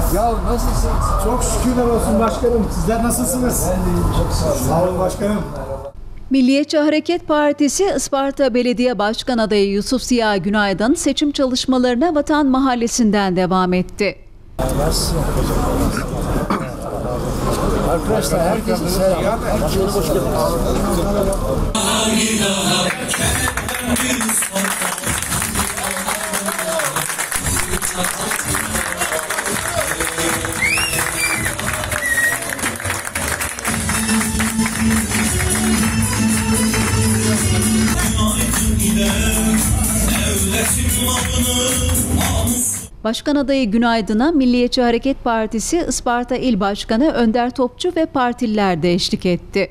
Ya nasılsın? Çok şükürler olsun başkanım. Sizler nasılsınız? Ben de iyiyim, çok sağ olun. Sağ olun başkanım. Milliyetçi Hareket Partisi Isparta Belediye Başkan Adayı Yusuf Ziya Günaydın seçim çalışmalarına Vatan Mahallesi'nden devam etti. Nasılsın? Arkadaşlar herkese selam. Herkese hoş geldiniz. Başkan adayı Günaydın'a Milliyetçi Hareket Partisi Isparta İl Başkanı Önder Topçu ve partililer de eşlik etti.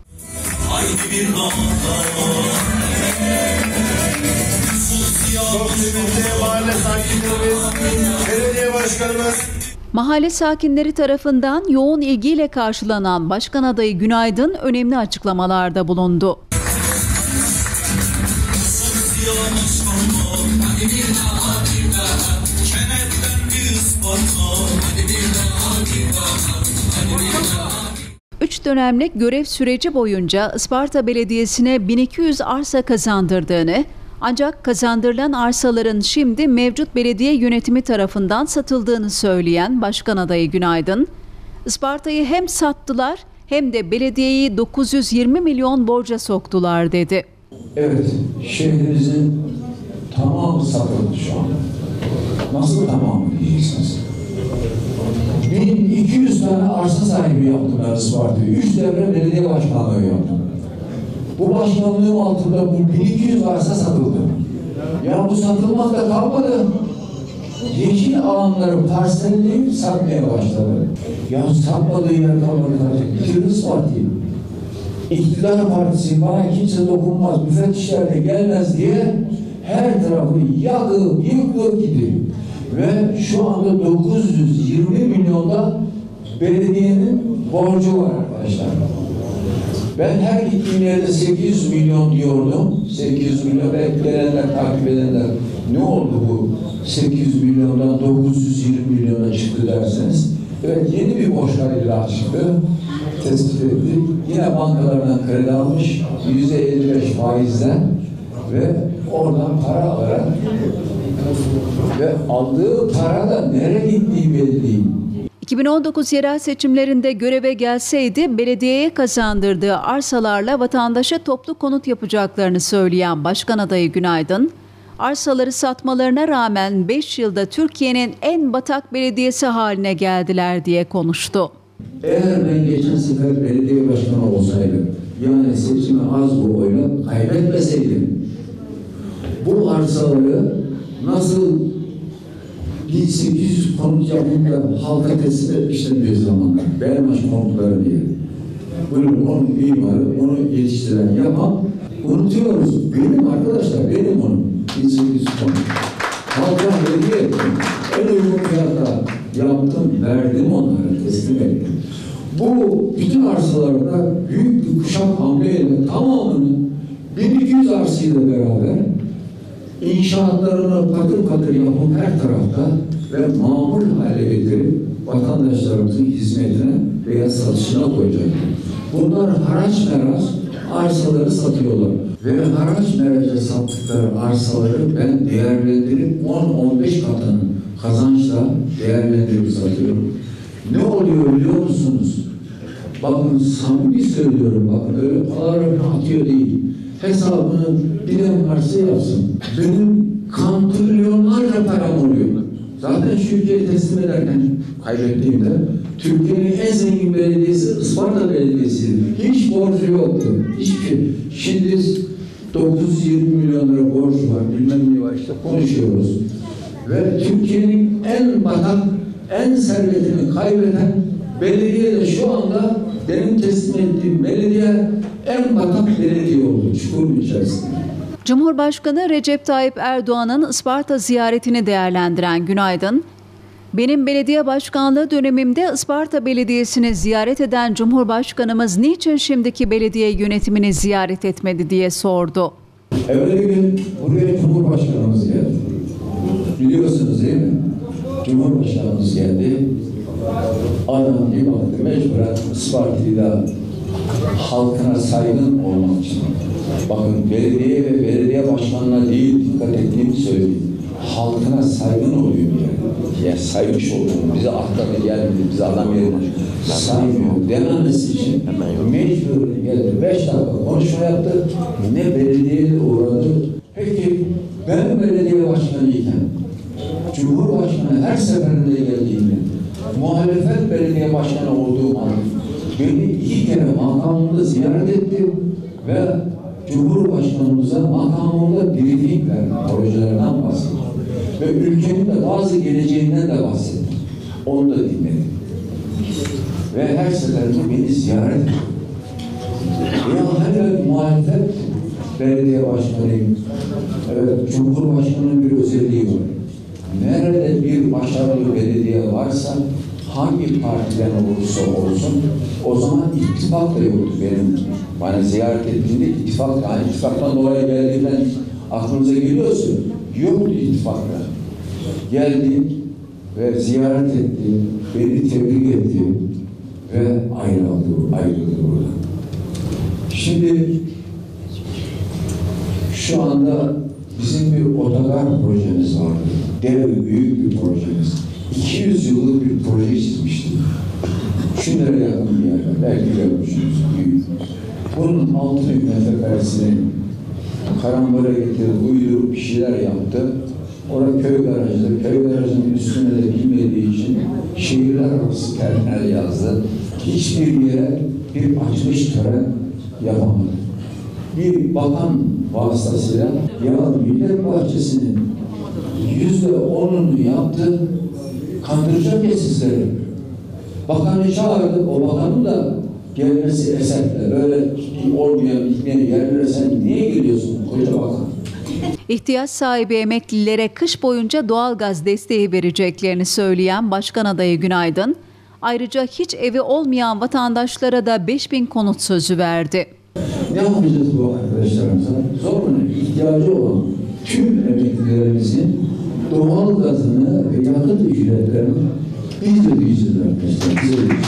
Çok sevgili mahalle sakinlerimiz, belediye başkanımız. Mahalle sakinleri tarafından yoğun ilgiyle karşılanan Başkan adayı Günaydın önemli açıklamalarda bulundu. Üç dönemlik görev süreci boyunca Isparta Belediyesi'ne 1200 arsa kazandırdığını, ancak kazandırılan arsaların şimdi mevcut belediye yönetimi tarafından satıldığını söyleyen Başkan adayı Günaydın, Isparta'yı hem sattılar hem de belediyeyi 920 milyon borca soktular dedi. Evet, şehrimizin tamamı satıldı şu an. Nasıl tamamı diyeceksiniz? 1200 tane arsa sahibi yaptım ben Isparta'yı. 3 devre belediye başkanlığı yaptım. Bu başkanlığım altında bu 1200 arsa satıldı. Ya bu satılmakta kalmadı. Yeşil alanları parselleyip satmaya başladı. Ya satmadığı yer kalmadı. Bitirdi Isparta'yı. İktidar partisi bana kimse dokunmaz, müfettişler de gelmez diye her tarafı yakıp yıkıp gidiyor. Ve şu anda 920 milyonda belediyenin borcu var arkadaşlar. Ben her gittiğim yerde 800 milyon diyordum. 800 milyon, belki gelenler, takip edenler ne oldu bu 800 milyondan 920 milyona çıktı derseniz. Evet, yeni bir borçlar ilan çıktı. Tespit ettik. Yine bankalardan kredi almış, %55 faizden ve oradan para alarak ve aldığı para da nereye gittiği belli değil. 2019 yerel seçimlerinde göreve gelseydi belediyeye kazandırdığı arsalarla vatandaşa toplu konut yapacaklarını söyleyen Başkan adayı Günaydın, arsaları satmalarına rağmen 5 yılda Türkiye'nin en batak belediyesi haline geldiler diye konuştu. Eğer ben geçen sefer belediye başkanı olsaydım, yani seçimi az bu oyla kaybetmeseydim, bu arsaları nasıl 1800 konut yapımda halka teslim etmiştim bir zamanlar. Beğenmez konutları diye. Onun mimarı, onu yetiştiren yapan unutuyoruz. Benim arkadaşlar, benim onun. 1800 konut. Halka hediye ettim. En uygun fiyata yaptım, verdim onları, teslim ettim. Bu bütün arsalarda büyük bir kuşak hamleyle tamamını 1200 arsayla beraber İnşaatlarını patır patır yapıp her tarafta ve mamul hale getirip vatandaşlarımızın hizmetine veya satışına koyacak. Bunlar haraç meraç arsaları satıyorlar. Ve haraç meraca sattıkları arsaları ben değerlendirip 10-15 katını kazançla değerlendirip satıyorum. Ne oluyor biliyor musunuz? Bakın samimi söylüyorum, bakın öyle paralarını atıyor değil. Hesabını bilen varsa yapsın. Benim kantrilyonlarca param oluyor. Zaten Türkiye'yi teslim ederken kaybettiğimde Türkiye'nin en zengin belediyesi Isparta Belediyesi'ydi. Hiç borcu yoktu. Hiçbir şey. Şimdi 920 milyon lira borç var. Bilmem ne var işte konuşuyoruz. Ve Türkiye'nin en batak, en servetini kaybeden belediye de şu anda benim teslim ettiğim belediye en batak belediye oldu çukurun içerisinde. Cumhurbaşkanı Recep Tayyip Erdoğan'ın Isparta ziyaretini değerlendiren Günaydın, "Benim belediye başkanlığı dönemimde Isparta Belediyesi'ni ziyaret eden Cumhurbaşkanımız niçin şimdiki belediye yönetimini ziyaret etmedi?" diye sordu. Evveli gün buraya Cumhurbaşkanımız geldi. Biliyorsunuz değil mi? Cumhurbaşkanımız geldi. Isparta'da halkına saygın olmak için, bakın belediye ve belediye başkanına değil dikkat ettiğimi söyleyeyim. Halkına saygın oluyor yani. Yani saymış olduğunu, bize atladı gelmedi, bize adam yerine saymıyor dememesi için mecbur geldi. 5 dakika konuşma yaptı. Ne belediyeye uğradı. Peki ben belediye başkanıyken Cumhurbaşkanı her seferinde geldiğinde muhalefet belediye başkanı olduğum halde beni 2 kere makamımda ziyaret etti ve Cumhurbaşkanımıza makamımda briefing verdi, projelerden bahsetti. Ve ülkenin de bazı geleceğinden de bahsetti. Onu da dinledim. Ve her seferinde beni ziyaret etti. Ya hala muhalefet belediye başkanıyım. Evet, Cumhurbaşkanı'nın bir özelliği var. Nerede bir başarılı belediye varsa, hangi partiden olursa olsun, o zaman ittifak da yoktu benim. Bana ziyaret ettiğinde ittifaktan dolayı geldiğinden aklınıza geliyorsa, yoktu ittifaklar. Geldi ve ziyaret etti, beni tebrik etti ve ayrıldı buradan. Şimdi şu anda bizim bir otogar projemiz vardı. Dev büyük bir projemiz. 200 yıllık bir proje çizmiştik. Şunlara yakın bir yer. Belki görmüşsünüz. Büyük. Bunun 6 metrekaresini karambole getirip, uydurup bir şeyler yaptı. Orada köy garajı, köy garajının üstüne de bilmediği için şehirler arası terminal yazdı. Hiçbir yere bir açılış tören yapamadı. Bir bakan vasıtasıyla ya Millet Bahçesi'nin %10'unu yaptı, kandıracak ya sizleri. Bakanı çağırdı, o bakanın da gelmesi eserle, böyle olmayan bitmeyeni yerlere sen niye geliyorsun koca bakan? İhtiyaç sahibi emeklilere kış boyunca doğalgaz desteği vereceklerini söyleyen Başkan Adayı Günaydın, ayrıca hiç evi olmayan vatandaşlara da 5.000 konut sözü verdi. Ne yapacağız bu arkadaşlarımıza? Zorunlu ihtiyacı olan tüm emeklilerimizin doğal gazını ve yakıt ücretlerini biz ödeyeceğiz arkadaşlar. Biz ödeyeceğiz.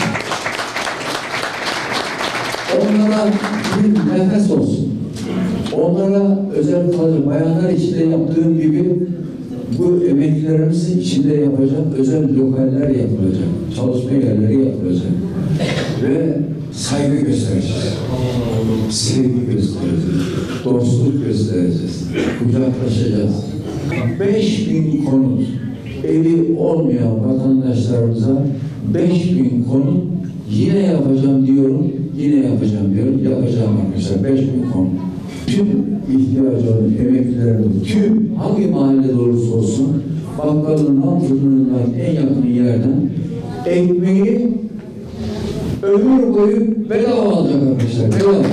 Onlara bir nefes olsun. Onlara özel kalır. Bayanlar içinde yaptığım gibi bu emeklilerimizin içinde yapacak özel lokaller yapılacak. Çalışma yerleri yapılacak. Ve saygı göstereceğiz. Sevgi göstereceğiz. Dostluk göstereceğiz. Kucaklaşacağız. 5.000 konut evi olmayan vatandaşlarımıza 5.000 konut yine yapacağım diyorum. Yapacağım arkadaşlar. 5.000 konut. Tüm ihtiyacı olan emeklilerin tüm hangi mahallede olursa olsun bakkalından, fırınından en yakın yerden ekmeği ömür boyu bedava alacak arkadaşlar. Bedava.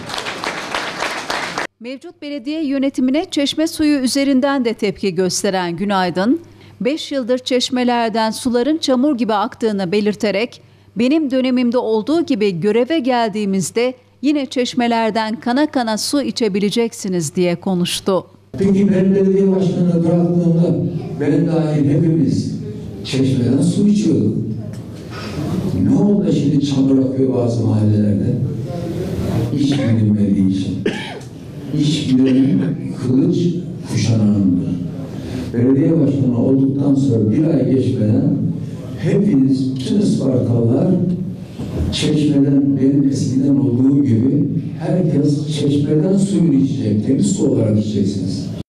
Mevcut belediye yönetimine çeşme suyu üzerinden de tepki gösteren Günaydın, 5 yıldır çeşmelerden suların çamur gibi aktığını belirterek, benim dönemimde olduğu gibi göreve geldiğimizde yine çeşmelerden kana kana su içebileceksiniz diye konuştu. Peki ben belediye başkanını bıraktığımda ben dahil hepimiz çeşmeden su içiyorduk. Ne oldu da şimdi çamur akıyor bazı mahallelerde? İş bilinmediği için. İş bilenin kılıç kuşananındır. Belediye başkanı olduktan sonra bir ay geçmeden hepiniz, bütün Ispartalılar çeşmeden, benim eskiden olduğu gibi herkes çeşmeden suyunu içecek, temiz su olarak içeceksiniz.